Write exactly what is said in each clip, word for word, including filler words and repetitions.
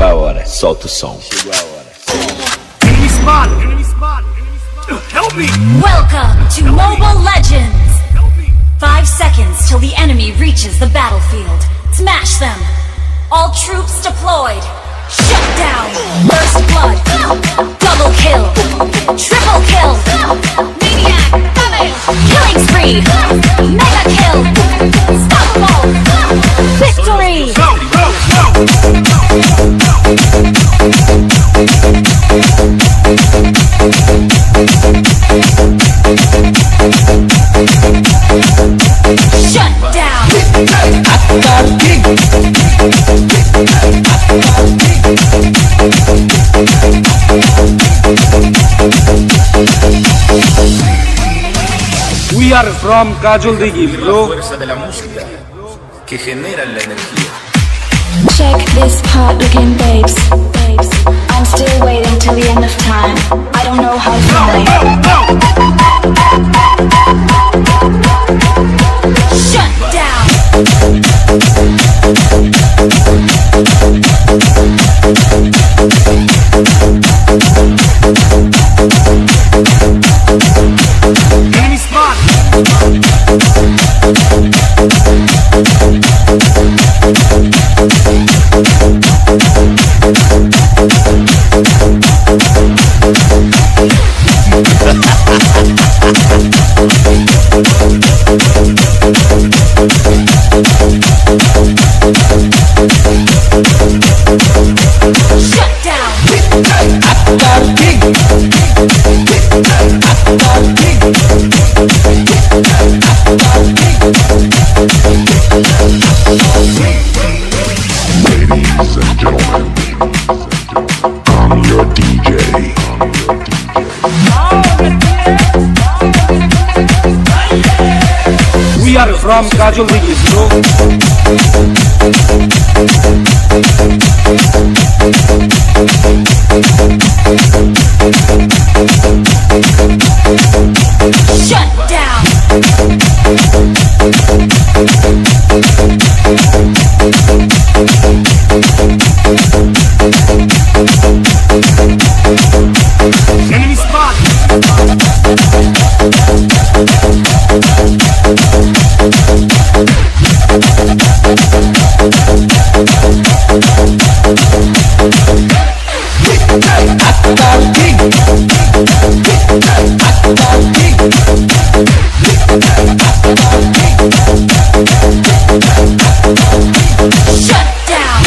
Chegou a hora, solta o som. Chegou a hora. Enemy spotted! Enemy spotted! Help me! Welcome to Mobile Legends! Five seconds till the enemy reaches the battlefield. Smash them! All troops deployed! Shut down! First blood! Double kill! Triple kill! Maniac! Killing spree! Mega kill! Unstoppable! Victory! Go! Go! Go! Shut down! We are from Kajol Digi, bro. La fuerza de la música que genera la energía. Check this hot looking babes, babes. I'm still waiting till the end of time. I don't know how to Shut down! Enemy spot! Shut down! Ladies and gentlemen, I'm your D J. We are from Kajol Digi, bro. Shut down! Enemy spot! Shut down!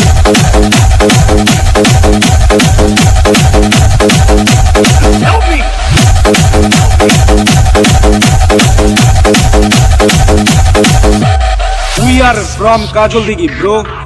Help me! We are from Kajol Digi, bro.